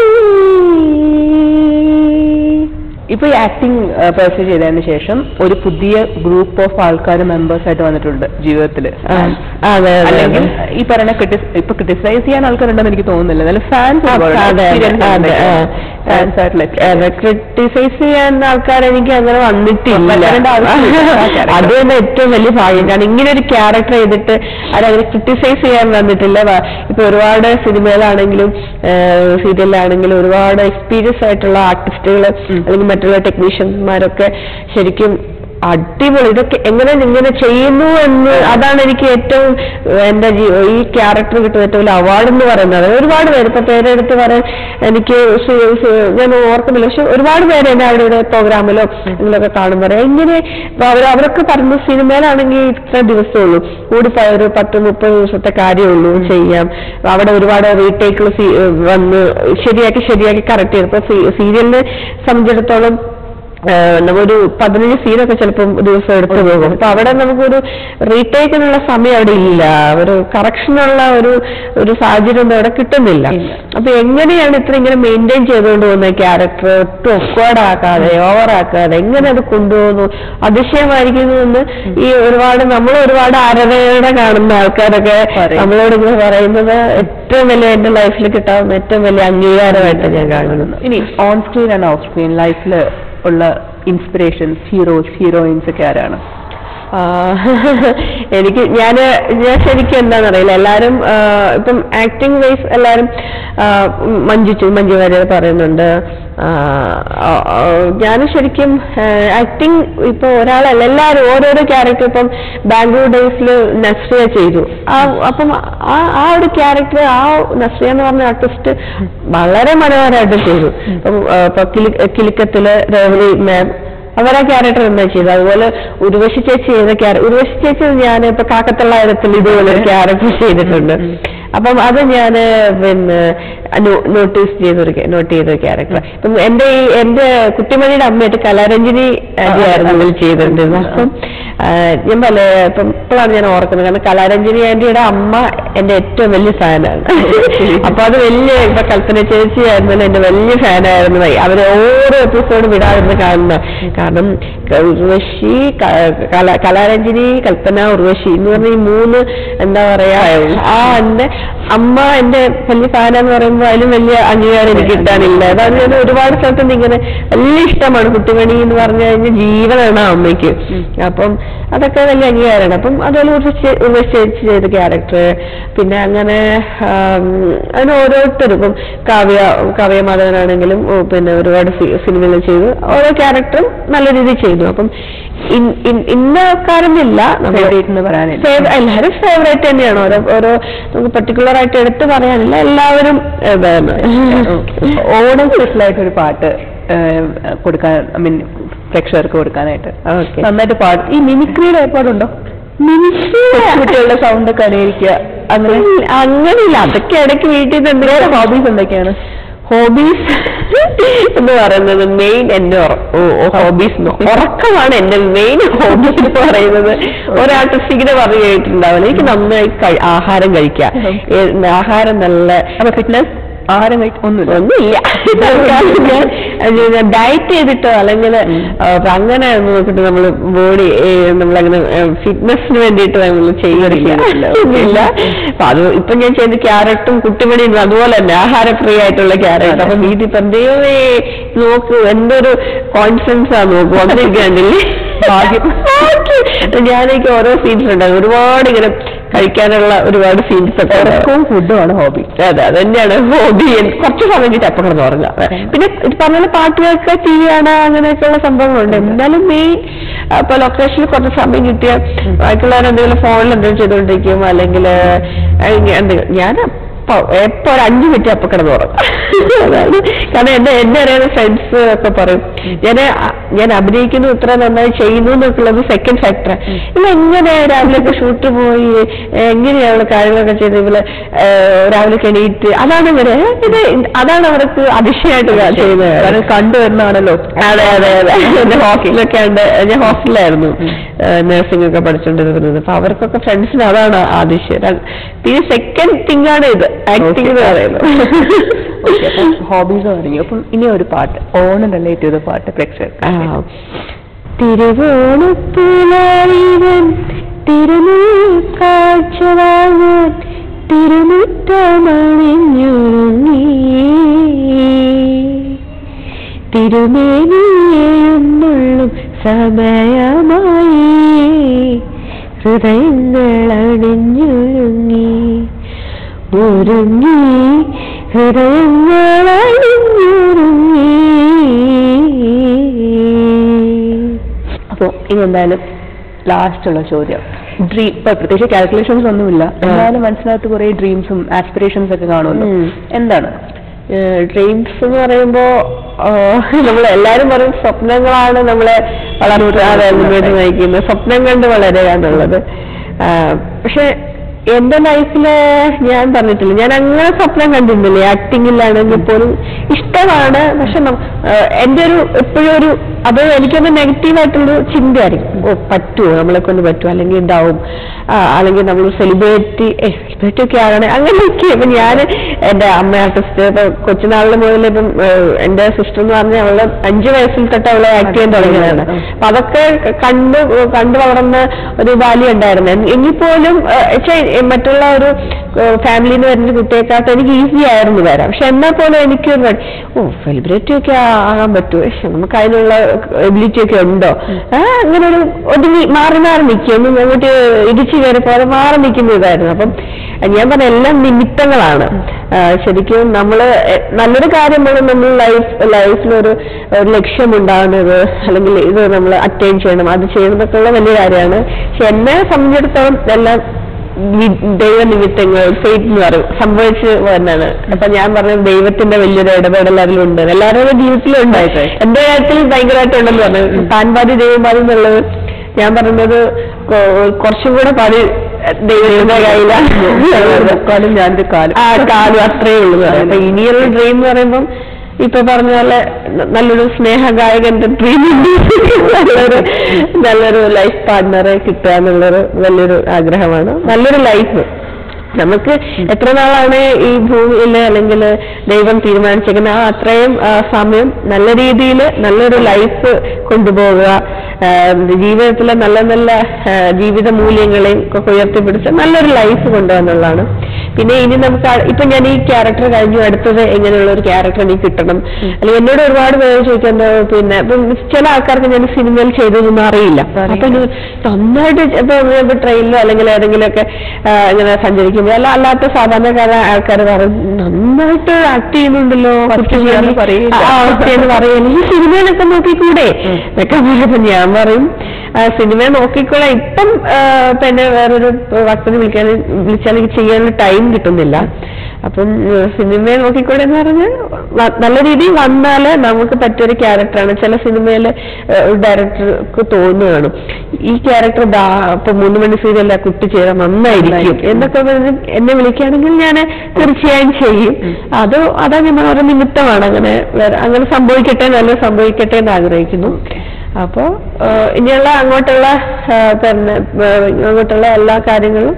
ഇപ്പൊ ഈ ആക്ടിങ് പെർസ്യൂ ചെയ്തതിന് ശേഷം ഒരു പുതിയ ഗ്രൂപ്പ് ഓഫ് ആൾക്കാർ മെമ്പേഴ്സ് ആയിട്ട് വന്നിട്ടുണ്ട് ജീവിതത്തില്. അല്ലെങ്കിൽ ഈ പറയുന്ന ഇപ്പൊ ക്രിട്ടിസൈസ് ചെയ്യാൻ ആൾക്കാരുണ്ടെന്ന് എനിക്ക് തോന്നുന്നില്ല, എന്നാലും ഫാൻസ് ക്രിട്ടിസൈസ് ചെയ്യാൻ ആൾക്കാർ എനിക്ക് അങ്ങനെ വന്നിട്ടില്ല. അത് തന്നെ ഏറ്റവും വലിയ ഭാഗ്യം. കാരണം ഇങ്ങനെ ഒരു ക്യാരക്ടർ ചെയ്തിട്ട് അതങ്ങനെ ക്രിട്ടിസൈസ് ചെയ്യാൻ വന്നിട്ടില്ല. ഇപ്പൊ ഒരുപാട് സിനിമയിലാണെങ്കിലും സീരിയലിലാണെങ്കിലും ഒരുപാട് എക്സ്പീരിയൻസ് ആയിട്ടുള്ള ആർട്ടിസ്റ്റുകൾ അല്ലെങ്കിൽ മറ്റുള്ള ടെക്നീഷ്യന്മാരൊക്കെ ശരിക്കും അടിപൊളി ഇതൊക്കെ എങ്ങനെ ഇങ്ങനെ ചെയ്യുന്നു എന്ന് അതാണ് എനിക്ക് ഏറ്റവും എന്റെ ഈ ക്യാരക്ടർ കിട്ടുന്ന ഏറ്റവും വലിയ അവാർഡ് എന്ന് പറയുന്നത്. ഒരുപാട് പേര് ഇപ്പൊ പേരെടുത്ത് പറയാൻ എനിക്ക് ഞാൻ ഓർക്കുന്നില്ല, പക്ഷെ ഒരുപാട് പേര് എന്നെ അവരുടെ പ്രോഗ്രാമിലോ ഇതിലൊക്കെ കാണുമ്പോൾ ഇങ്ങനെ അവർ അവരൊക്കെ പറഞ്ഞ സിനിമയിലാണെങ്കിൽ ഇത്ര ദിവസമേ ഉള്ളൂ, കൂടിപ്പോയ ഒരു പത്ത് മുപ്പത് ദിവസത്തെ കാര്യമുള്ളൂ ചെയ്യാം. അവിടെ ഒരുപാട് റീടേക്കുകൾ വന്ന് ശരിയാക്കി ശരിയാക്കി കറക്റ്റ് ചെയ്തു. ഇപ്പൊ സീരിയലിനെ സംബന്ധിച്ചിടത്തോളം ഒരു പതിനഞ്ച് സീനൊക്കെ ചിലപ്പം ദിവസം എടുത്തു പോകും. അപ്പൊ അവിടെ നമുക്കൊരു റീടേക്കിനുള്ള സമയം അവിടെ ഇല്ല, ഒരു കറക്ഷനുള്ള ഒരു ഒരു സാഹചര്യം ഒന്നും അവിടെ കിട്ടുന്നില്ല. അപ്പൊ എങ്ങനെയാണ് ഇത്ര ഇങ്ങനെ മെയിൻറ്റെയിൻ ചെയ്തുകൊണ്ട് പോകുന്ന ക്യാരക്ടർ ഒട്ടും ഒക്വേർഡ് ആക്കാതെ ഓവറാക്കാതെ എങ്ങനെ അത് കൊണ്ടുപോകുന്നു, അതിശയമായിരിക്കുന്നു എന്ന് ഈ ഒരുപാട് നമ്മൾ ഒരുപാട് ആരാധകരുടെ കാണുന്ന ആൾക്കാരൊക്കെ നമ്മളോട് ഇങ്ങനെ പറയുന്നത് ഏറ്റവും വലിയ എന്റെ ലൈഫിൽ കിട്ടാവുന്ന ഏറ്റവും വലിയ അംഗീകാരമായിട്ട് ഞാൻ കാണുന്നു. ഇനി on screen and off screen ലൈഫിൽ ഉള്ള ഇൻസ്പിറേഷൻസ് ഹീറോസ് ഹീറോയിൻസ് ഒക്കെ ആരാണ്? എനിക്ക് ഞാൻ ഞാൻ ശരിക്കും എന്താണെന്നറിയില്ല, എല്ലാവരും ഇപ്പം ആക്ടിങ് വൈസ് എല്ലാവരും മഞ്ജു മഞ്ജു വാര്യർ പറയുന്നുണ്ട്. ഞാൻ ശരിക്കും ആക്ടിങ് ഇപ്പൊ ഒരാളല്ല, എല്ലാവരും ഓരോരോ ക്യാരക്ടർ ഇപ്പം ബാംഗ്ലൂർ ഡേയ്സിൽ നസ്രിയ ചെയ്തു. ആ അപ്പം ആ ആ ഒരു ക്യാരക്ടർ ആ നസ്രിയ എന്ന് പറഞ്ഞ ആർട്ടിസ്റ്റ് വളരെ മനോഹരമായിട്ട് ചെയ്തു. ഇപ്പം ഇപ്പൊ കിലുക്കത്തില് രേവതി മാം അവരാ ക്യാരക്ടർ എന്താ ചെയ്തത്. അതുപോലെ ഉർവശി ചേച്ചി ചെയ്ത ക്യാരക്ടർ ഉർവശി ചേച്ചി ഞാൻ ഇപ്പൊ കാക്കത്തള്ളായിരത്തിൽ ഇതുപോലെ ഒരു ക്യാരക്ടർ ചെയ്തിട്ടുണ്ട്. അപ്പം അത് ഞാൻ പിന്നെ നോട്ടീസ് ചെയ്തൊരു നോട്ട് ചെയ്തൊരു ക്യാരക്ടർ. ഇപ്പം എന്റെ ഈ എന്റെ കുട്ടിമണിയുടെ അമ്മയായിട്ട് കലാരഞ്ജിനി ആന്റിയായിരുന്നു ഇതിൽ ചെയ്തിട്ടുണ്ടായിരുന്നു. അപ്പം ഞാൻ പല ഇപ്പം ഇപ്പോഴാണ് ഞാൻ ഓർക്കുന്നത്, കാരണം കലാരഞ്ജിനി ആന്റിയുടെ അമ്മ എന്റെ ഏറ്റവും വലിയ ഫാനാണ്. അപ്പൊ അത് വലിയ ഇപ്പൊ കൽപ്പന ചേച്ചി ആയിരുന്നല്ലോ എന്റെ വലിയ ഫാനായിരുന്നു. അവര് ഓരോ എപ്പിസോഡ് വിടാതിരുന്ന് കാണുന്ന, കാരണം ഉർവശി കലാരഞ്ജിനി കൽപ്പന ഉർവശി എന്ന് പറഞ്ഞ ഈ മൂന്ന് എന്താ പറയാ ആ എന്റെ അമ്മ എന്റെ വലിയ ഫാനാന്ന് പറയുമ്പോൾ അതിലും വലിയ അംഗീകാരം എനിക്ക് കിട്ടാനില്ല. അതാണ് ഞാൻ ഒരുപാട് സ്ഥലത്തുനിന്ന് ഇങ്ങനെ വലിയ ഇഷ്ടമാണ് കുട്ടിമണി എന്ന് പറഞ്ഞു കഴിഞ്ഞാൽ ജീവനാണ് ആ അമ്മയ്ക്ക്. അപ്പം അതൊക്കെ വലിയ അംഗീകാരമാണ്. അപ്പം അതുപോലെ ഉർവശി ചേച്ചി ചെയ്ത ക്യാരക്ടർ, പിന്നെ അങ്ങനെ അതിന് ഓരോരുത്തരും ഇപ്പം കാവ്യ കാവ്യ മാധവനാണെങ്കിലും പിന്നെ ഒരുപാട് സിനിമകൾ ചെയ്തു, ഓരോ ക്യാരക്ടറും നല്ല രീതിയിൽ ചെയ്തു. അപ്പം ഇന്ന ആൾക്കാരൊന്നുമില്ല എല്ലാവരും ഫേവറേറ്റ് തന്നെയാണ്. ഓരോ ഓരോ നമുക്ക് പർട്ടിക്കുലർ ആയിട്ട് എടുത്ത് പറയാനില്ല, എല്ലാവരും ഓണം സ്പെഷ്യലായിട്ടൊരു പാട്ട് കൊടുക്കാൻ ഐ മീൻ പ്രേക്ഷകർക്ക് കൊടുക്കാനായിട്ട് നന്നായിട്ട് പാട്ട് ഈ മിമിക്രിയുടെ ഏർപ്പാടുണ്ടോ? കുട്ടികളുടെ സൗണ്ട് ഒക്കെ അനുകരിക്കുക അങ്ങനെ അങ്ങനെയില്ല. അതൊക്കെ ഇടയ്ക്ക് വീട്ടിൽ നിന്ന് എന്തെങ്കിലും ഹോബീസ് എന്തൊക്കെയാണ്? ഹോബീസ് എന്ന് പറയുന്നത് മെയിൻ എന്റെ ഹോബീസ് ഉറക്കമാണ് എന്റെ മെയിൻ ഹോബീസ് എന്ന് പറയുന്നത്. ഒരാർട്ടിസ്റ്റിക്കിനെ പറഞ്ഞു കേട്ടിട്ടുണ്ടാവില്ല. എനിക്ക് നന്നായി ആഹാരം കഴിക്കാം, ആഹാരം നല്ല ഫിറ്റ്നസ് ആഹാരം ഒന്നുമില്ല ഒന്നുമില്ല ഡയറ്റ് ചെയ്തിട്ടോ അല്ലെങ്കിൽ അങ്ങനെ നോക്കിട്ട് നമ്മള് ബോഡി നമ്മളങ്ങനെ ഫിറ്റ്നസിന് വേണ്ടിയിട്ട് നമ്മൾ ചെയ്യാറില്ല. അപ്പൊ അത് ഇപ്പൊ ഞാൻ ചെയ്ത ക്യാരറ്റും കുട്ടിമണിയും അതുപോലെ തന്നെ ആഹാരപ്രിയ ആയിട്ടുള്ള ക്യാരറ്റ്. അപ്പൊ വീട്ടിൽ ഇപ്പൊ എന്തേ നോക്കൂ എന്തൊരു കോൺഫിഡൻസ് ആ നോക്കൂ വന്നിരിക്കാണ്ടില്ലേ ഞാനേക്ക് ഓരോ സീൻസ് ഉണ്ടാകും, ഒരുപാട് ഇങ്ങനെ കഴിക്കാനുള്ള ഒരുപാട് സീൻസ് ഒക്കെ. ഫുഡുമാണ് ഹോബി. അതെ അത് തന്നെയാണ് ഹോബി. കുറച്ച് സമയം കിട്ടി അപ്പം കിടന്ന് ഉറങ്ങാം. പിന്നെ പറഞ്ഞ പാട്ട് കേൾക്കുക, ടി വി കാണുക, അങ്ങനെയൊക്കെയുള്ള സംഭവങ്ങളുണ്ട്. എന്നാലും മെയിൻ ഇപ്പൊ ലൊക്കേഷനിൽ കുറച്ച് സമയം കിട്ടിയ ബാക്കിയുള്ളവർ എന്തെങ്കിലും ഫോണിൽ എന്തെങ്കിലും ചെയ്തുകൊണ്ടിരിക്കും, അല്ലെങ്കിൽ എന്തെങ്കിലും ഞാൻ എപ്പോ ഒരു അഞ്ചു മിനിറ്റ് അപ്പൊ കിടന്ന് ഉറങ്ങും. അതാണ് കാരണം എന്നെ എന്നെ അറിയാവുന്ന ഫ്രണ്ട്സ് ഒക്കെ പറയും ഞാൻ ഞാൻ അഭിനയിക്കുന്നു ഇത്ര നന്നായി ചെയ്യുന്നു എന്നൊക്കെയുള്ളത് സെക്കൻഡ് ഫാക്ടർ. ഇല്ല എങ്ങനെ രാവിലെയൊക്കെ ഷൂട്ട് പോയി എങ്ങനെയാണ് കാര്യങ്ങളൊക്കെ ചെയ്ത് ഇവള് രാവിലെ എണീറ്റ് അതാണ് ഇവര് ഇത് അതാണ് അവർക്ക് അതിശയമായിട്ട് ചെയ്യുന്നത്. കണ്ടുവരുന്നതാണല്ലോ. അതെ അതെ അതെ എന്റെ ഹോസ്റ്റലൊക്കെ ഉണ്ട്. ഞാൻ ഹോസ്റ്റലായിരുന്നു നഴ്സിംഗ് ഒക്കെ പഠിച്ചുകൊണ്ടിരുന്നത്. അപ്പൊ അവർക്കൊക്കെ ഫ്രണ്ട്സിന് അതാണ് അതിശയം. പിന്നെ സെക്കൻഡ് തിങ് ആണ് ഇത് ആക്ടിംഗ് എന്ന് പറയുന്നത്. ഹോബീസ് പറഞ്ഞു. അപ്പം ഇനി ഒരു പാട്ട് ഓണം റിലേറ്റ് ചെയ്ത പാട്ട് പ്രേക്ഷകർ തിരുവോണത്തിലറിവൻ തിരുമുൽ കാഴ്ച വാങ്ങാൻ തിരുമുറ്റമണിഞ്ഞൊരുങ്ങി തിരുമേനിയെഴുന്നള്ളും സമയമായി ഹൃദയങ്ങൾ അണിഞ്ഞൊരുങ്ങി ഒരുങ്ങി ഹൃദയങ്ങൾ അണിഞ്ഞൊരുങ്ങി. അപ്പോ ഇനി എന്തായാലും ലാസ്റ്റ് ഉള്ള ചോദ്യം, ഡ്രീം ഇപ്പൊ പ്രത്യേകിച്ച് കാൽക്കുലേഷൻസ് ഒന്നുമില്ല, എന്നാലും മനസ്സിനകത്ത് കുറെ ഡ്രീംസും ആസ്പിറേഷൻസ് ഒക്കെ കാണുമല്ലോ, എന്താണ് ഡ്രീംസ് എന്ന് പറയുമ്പോ നമ്മൾ എല്ലാരും പറയും സ്വപ്നങ്ങളാണ് നമ്മളെ വളർത്താതെ മുന്നോട്ട് നയിക്കുന്നത്, സ്വപ്നം കണ്ട് വളരുക എന്നുള്ളത്. പക്ഷെ എന്റെ ലൈഫില് ഞാൻ പറഞ്ഞിട്ടില്ല, ഞാൻ അങ്ങനെ സ്വപ്നം കണ്ടിരുന്നില്ല. ആക്ടിങ്ങിലാണെങ്കിൽ പോലും ഇഷ്ടമാണ്, പക്ഷെ എന്റെ ഒരു എപ്പോഴും ഒരു അത് എനിക്കൊന്ന് നെഗറ്റീവായിട്ടുള്ളൊരു ചിന്തയായിരിക്കും. ഓ പറ്റുമോ, നമ്മളെ കൊണ്ട് പറ്റുമോ, അല്ലെങ്കിൽ ഉണ്ടാവും, അല്ലെങ്കിൽ നമ്മൾ സെലിബ്രിറ്റി സെലിബ്രിറ്റി ഒക്കെ ആകണേ, അങ്ങനെയൊക്കെ. ഇപ്പൊ ഞാൻ എന്റെ അമ്മ ആർട്ടിസ്റ്റ് ഇപ്പൊ കൊച്ചുനാളിൽ മുതൽ ഇപ്പം എന്റെ സിസ്റ്റർ എന്ന് പറഞ്ഞാൽ അവള് അഞ്ചു വയസ്സിൽ തൊട്ട് അവളെ ആക്ട് ചെയ്യാൻ തുടങ്ങിയതാണ്. അപ്പൊ അതൊക്കെ കണ്ട് കണ്ടു വളർന്ന ഒരു ബാല്യം ഉണ്ടായിരുന്നു. എങ്കിൽ പോലും മറ്റുള്ള ഒരു ഫാമിലിയിൽ നിന്ന് വരുന്ന കുട്ടിയെക്കാട്ട് എനിക്ക് ഈസി ആയിരുന്നു വരാം. പക്ഷെ എന്നാൽ പോലും എനിക്ക് ഓ സെലിബ്രിറ്റി ഒക്കെ ആകാൻ പറ്റുമോ, നമുക്ക് അതിനുള്ള എബിലിറ്റി ഒക്കെ ഉണ്ടോ, ആ അങ്ങനെ ഒരു ഒതുങ്ങി മാറി മാറി നിൽക്കും, ഒന്നും അങ്ങോട്ട് ഇടിച്ചു കയറി പോലെ മാറി നിൽക്കുന്ന ഇതായിരുന്നു. അപ്പം ഞാൻ പറഞ്ഞ എല്ലാം നിമിത്തങ്ങളാണ്. ശരിക്കും നമ്മള് നല്ലൊരു കാര്യമാണ് നമ്മൾ ലൈഫ് ലൈഫിലൊരു ഒരു ലക്ഷ്യം ഉണ്ടാകുന്നത്, അല്ലെങ്കിൽ ഇത് നമ്മൾ അറ്റൈൻ ചെയ്യണം, അത് ചെയ്യണതൊക്കെ ഉള്ള വലിയ കാര്യമാണ്. പക്ഷെ എന്നെ സംബന്ധിച്ചിടത്തോളം എല്ലാം ദൈവനിമിത്തങ്ങൾ, ഫെയ്ത്ത് എന്ന് പറയും, സംഭവിച്ചു വരുന്നതാണ്. അപ്പൊ ഞാൻ പറഞ്ഞത് ദൈവത്തിന്റെ വലിയൊരു ഇടപെടൽ അതിലുണ്ട്, എല്ലാവരുടെ ജീവിതത്തിലും ഉണ്ടായിട്ട്. എന്റെ കാര്യത്തിൽ ഭയങ്കരമായിട്ടുണ്ടെന്ന് പറഞ്ഞു, താൻ പാതി ദൈവം പാതി എന്നുള്ളത്. ഞാൻ പറഞ്ഞത് കുറച്ചും കൂടെ പാതി ദൈവത്തിന്റെ കയ്യിലാണ്, ഞാൻ കാലും ആ കാലും അത്രയേ ഉള്ളൂ. അപ്പൊ ഇനിയുള്ള ഡ്രീം എന്ന് പറയുമ്പം ഇപ്പൊ പറഞ്ഞ പോലെ നല്ലൊരു സ്നേഹ ഗായകന്റെ ഡ്രീം, നല്ലൊരു നല്ലൊരു ലൈഫ് പാർട്ട്ണറെ കിട്ടുക എന്നുള്ളൊരു വലിയൊരു ആഗ്രഹമാണ്. നല്ലൊരു ലൈഫ് നമുക്ക് എത്ര നാളാണ് ഈ ഭൂമിയിൽ അല്ലെങ്കിൽ ദൈവം തീരുമാനിച്ചിരിക്കുന്ന ആ അത്രയും സമയം നല്ല രീതിയിൽ നല്ലൊരു ലൈഫ് കൊണ്ടുപോകുക, ജീവിതത്തിലെ നല്ല നല്ല ജീവിത മൂല്യങ്ങളെയും ഒക്കെ ഉയർത്തിപ്പിടിച്ച് നല്ലൊരു ലൈഫ് കൊണ്ടുപോകാന്നുള്ളതാണ്. പിന്നെ ഇനി നമുക്ക് ഇപ്പൊ ഞാൻ ഈ ക്യാരക്ടർ കഴിഞ്ഞു, അടുത്തത് എങ്ങനെയുള്ള ഒരു ക്യാരക്ടർ എനിക്ക് കിട്ടണം, അല്ലെങ്കിൽ എന്നോട് ഒരുപാട് പേര് ചോദിക്കുന്നത്, പിന്നെ ചില ആൾക്കാർക്ക് ഞാൻ സിനിമയിൽ ചെയ്തതൊന്നും അറിയില്ല. അപ്പൊ നന്നായിട്ട് ഇപ്പൊ ട്രെയിനിലോ അല്ലെങ്കിൽ ഏതെങ്കിലും ഒക്കെ ഇങ്ങനെ സഞ്ചരിക്കുമ്പോൾ അല്ല അല്ലാത്ത സാധാരണക്കാര ആൾക്കാർ പറയും നന്നായിട്ട് ആക്ട് ചെയ്യുന്നുണ്ടല്ലോ എന്ന് പറയും, ഈ സിനിമയിലൊക്കെ നോക്കിക്കൂടെ എന്നൊക്കെ പറയുമ്പോ ഞാൻ പറയും സിനിമയെ നോക്കിക്കോളാം, ഇപ്പം പിന്നെ വേറൊരു വക്തനെ വിളിക്കാൻ വിളിച്ചാൽ എനിക്ക് ചെയ്യാനുള്ള ടൈം കിട്ടുന്നില്ല. അപ്പം സിനിമയെ നോക്കിക്കൂടെ എന്ന് പറഞ്ഞ് നല്ല രീതിയിൽ വന്നാല് നമുക്ക് പറ്റിയൊരു ക്യാരക്ടറാണ്. ചില സിനിമയില് ഡയറക്ടർക്ക് തോന്നുകയാണ് ഈ ക്യാരക്ടർ ദാ ഇപ്പൊ മൂന്ന് മണി സീരിയല്ല കുട്ടി ചെയ്താൽ നന്നായിരിക്കും എന്നൊക്കെ പറഞ്ഞ് എന്നെ വിളിക്കുകയാണെങ്കിൽ ഞാൻ തീർച്ചയായും ചെയ്യും. അത് അതാ ഞാൻ ഓരോ നിമിത്തമാണ്, അങ്ങനെ അങ്ങനെ സംഭവിക്കട്ടെ, നല്ല സംഭവിക്കട്ടെ എന്ന് ആഗ്രഹിക്കുന്നു. അപ്പോ ഇനിയുള്ള അങ്ങോട്ടുള്ള പിന്നെ അങ്ങോട്ടുള്ള എല്ലാ കാര്യങ്ങളും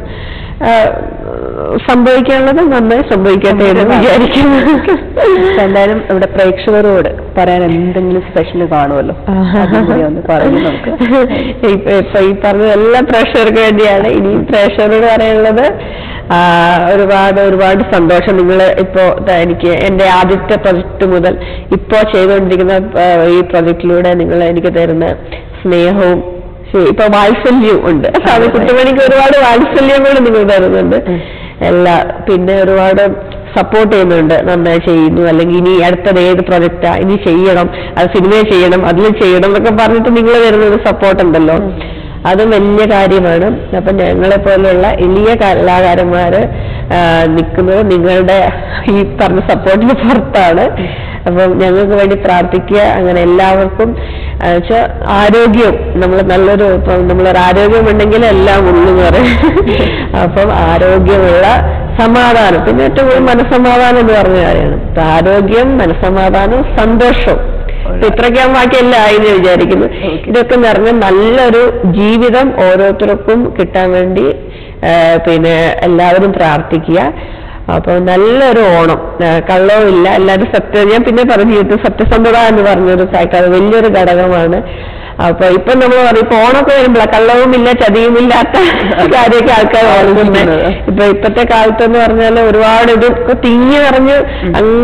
സംഭവിക്കാനുള്ളത് നന്നായി സംഭവിക്കട്ടെ എന്ന് വിചാരിക്കുന്നു. എന്തായാലും ഇവിടെ പ്രേക്ഷകരോട് പറയാൻ എന്തെങ്കിലും സ്പെഷ്യൽ കാണുമല്ലോ, ഒന്ന് പറഞ്ഞു നമുക്ക്. ഇപ്പൊ ഈ പറഞ്ഞ എല്ലാ പ്രേക്ഷകർക്ക് വേണ്ടിയാണ്. ഇനി പ്രേക്ഷകരോട് പറയാനുള്ളത് ഒരുപാട് ഒരുപാട് സന്തോഷം. നിങ്ങൾ ഇപ്പോ എനിക്ക് എന്റെ ആദ്യത്തെ പ്രൊജക്ട് മുതൽ ഇപ്പോ ചെയ്തുകൊണ്ടിരിക്കുന്ന ഈ പ്രൊജക്റ്റിലൂടെ നിങ്ങൾ എനിക്ക് തരുന്ന സ്നേഹവും ഇപ്പൊ വാത്സല്യവും ഉണ്ട്. അത് കുട്ടിമണിക്ക് ഒരുപാട് വാത്സല്യം കൂടെ നിങ്ങൾ തരുന്നുണ്ട് എല്ലാ, പിന്നെ ഒരുപാട് സപ്പോർട്ട് ചെയ്യുന്നുണ്ട്, നന്നായി ചെയ്യുന്നു, അല്ലെങ്കിൽ ഇനി അടുത്തത് ഏത് പ്രൊജക്റ്റാ ഇനി ചെയ്യണം, അത് സിനിമയിൽ ചെയ്യണം, അതിൽ ചെയ്യണം എന്നൊക്കെ പറഞ്ഞിട്ട് നിങ്ങൾ തരുന്നൊരു സപ്പോർട്ട് ഉണ്ടല്ലോ, അതും വലിയ കാര്യമാണ്. അപ്പൊ ഞങ്ങളെ പോലെയുള്ള എളിയ കലാകാരന്മാര് നിൽക്കുന്നത് നിങ്ങളുടെ ഈ പറഞ്ഞ സപ്പോർട്ടിന് പുറത്താണ്. അപ്പം ഞങ്ങൾക്ക് വേണ്ടി പ്രാർത്ഥിക്കുക. അങ്ങനെ എല്ലാവർക്കും വെച്ചാൽ ആരോഗ്യം, നമ്മൾ നല്ലൊരു ഇപ്പം നമ്മളൊരു ആരോഗ്യമുണ്ടെങ്കിൽ എല്ലാം ഉള്ളു എന്ന് പറയും. അപ്പം ആരോഗ്യമുള്ള സമാധാനം, പിന്നെ ഏറ്റവും കൂടുതൽ മനസ്സമാധാനം എന്ന് പറഞ്ഞ കാര്യമാണ്. ആരോഗ്യം, മനസ്സമാധാനം, സന്തോഷം, ഇത്രയ്ക്ക് ഞാൻ ബാക്കിയല്ല ആയെന്ന് വിചാരിക്കുന്നു. ഇതൊക്കെ നിറഞ്ഞ നല്ലൊരു ജീവിതം ഓരോരുത്തർക്കും കിട്ടാൻ വേണ്ടി പിന്നെ എല്ലാവരും പ്രാർത്ഥിക്കുക. അപ്പൊ നല്ലൊരു ഓണം, കള്ളവും ഇല്ല, എല്ലാവരും സത്യ ഞാൻ പിന്നെ പറഞ്ഞു ജീവിതത്തിൽ സത്യസന്ധത എന്ന് പറഞ്ഞൊരു അത് വലിയൊരു ഘടകമാണ്. അപ്പൊ ഇപ്പൊ നമ്മൾ പറയും ഇപ്പൊ ഓണമൊക്കെ വരുമ്പോഴാണ് കള്ളവുമില്ല ചതിയുമില്ലാത്ത കാര്യമൊക്കെ ആൾക്കാർ ഓർക്കുന്നത്. ഇപ്പൊ ഇപ്പത്തെ കാലത്തെന്ന് പറഞ്ഞാൽ ഒരുപാട് ഇത് തിങ്ങി നിറഞ്ഞ് അങ്ങും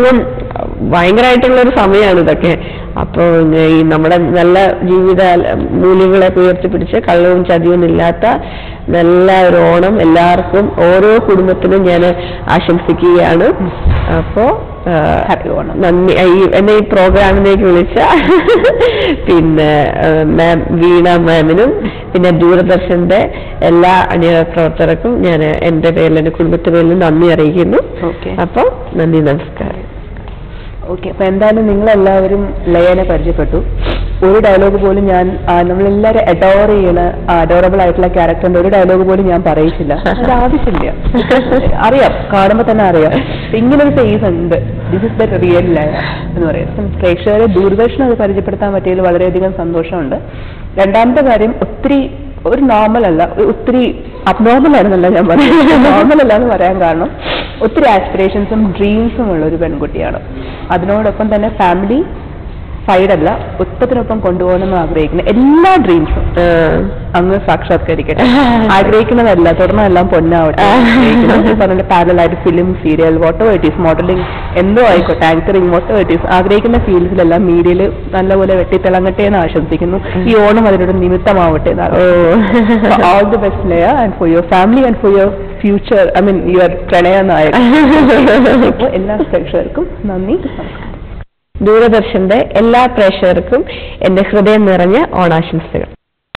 ഭയങ്കരമായിട്ടുള്ള ഒരു സമയമാണ് ഇതൊക്കെ. അപ്പോൾ ഈ നമ്മുടെ നല്ല ജീവിത മൂല്യങ്ങളെ ഉയർത്തിപ്പിടിച്ച് കള്ളവും ചതിയും ഇല്ലാത്ത നല്ല ഒരു ഓണം എല്ലാവർക്കും ഓരോ കുടുംബത്തിനും ഞാൻ ആശംസിക്കുകയാണ്. അപ്പോ നന്ദി. എന്നെ ഈ പ്രോഗ്രാമിലേക്ക് വിളിച്ച പിന്നെ മാം വീണ മാമിനും പിന്നെ ദൂരദർശന്റെ എല്ലാ അണിയറ പ്രവർത്തകർക്കും ഞാൻ എന്റെ പേരിൽ എന്റെ കുടുംബത്തിന്റെ പേരിൽ നന്ദി അറിയിക്കുന്നു. അപ്പൊ നന്ദി, നമസ്കാരം. ഓക്കെ, അപ്പൊ എന്തായാലും നിങ്ങളെല്ലാവരും ലയനെ പരിചയപ്പെട്ടു. ഒരു ഡയലോഗ് പോലും ഞാൻ നമ്മളെല്ലാവരും അഡോർ ചെയ്യണ അഡോറബിൾ ആയിട്ടുള്ള ക്യാരക്ടറിന്റെ ഒരു ഡയലോഗ് പോലും ഞാൻ പറയിച്ചില്ല. അത് ആവശ്യമില്ല, അറിയാം, കാണുമ്പോൾ തന്നെ അറിയാം ഇങ്ങനെ ഒരു ഫേസ് ഉണ്ട്. This is the real Laya എന്ന് പറയുന്നത്. പ്രേക്ഷകരെ ദൂരദർശനം അത് പരിചയപ്പെടുത്താൻ പറ്റിയതിൽ വളരെയധികം സന്തോഷമുണ്ട്. രണ്ടാമത്തെ കാര്യം, ഒത്തിരി ഒരു നോർമൽ അല്ല, ഒത്തിരി അബ്നോർമൽ ആണെന്നല്ല ഞാൻ പറയുന്നത്, നോർമൽ അല്ല എന്ന് പറയാൻ കാരണം ഒത്തിരി ആസ്പിറേഷൻസും ഡ്രീംസും ഉള്ള ഒരു പെൺകുട്ടിയാണ്. അതിനോടൊപ്പം തന്നെ ഫാമിലി സൈഡല്ല, ഒപ്പത്തിനൊപ്പം കൊണ്ടുപോകണമെന്ന് ആഗ്രഹിക്കുന്ന എല്ലാ ഡ്രീംസും അങ്ങ് സാക്ഷാത്കരിക്കട്ടെ. ആഗ്രഹിക്കുന്നതല്ല, തുടർന്നെല്ലാം പൊന്നാവട്ടെ. പറഞ്ഞ പാരലായിട്ട് film, serial, whatever it is, modelling, എന്തോ ആയിക്കോട്ടെ, ആങ്കറിംഗ്, വോട്ടോ ഇറ്റ് ഈസ്, ആഗ്രഹിക്കുന്ന ഫീൽഡ്സിലെല്ലാം മീഡിയയിൽ നല്ലപോലെ വെട്ടിത്തിളങ്ങട്ടെ എന്ന് ആശംസിക്കുന്നു. ഈ ഓണം അതിനൊരു നിമിത്തമാവട്ടെ. All the best Laya, and for your family and for your future, I mean your പ്രണയ നായകൻ. എല്ലാ പ്രേക്ഷകർക്കും നന്ദി, നമസ്കാരം. ദൂരദർശന്റെ എല്ലാ പ്രേക്ഷകർക്കും എന്റെ ഹൃദയം നിറഞ്ഞ ഓണാശംസകൾ.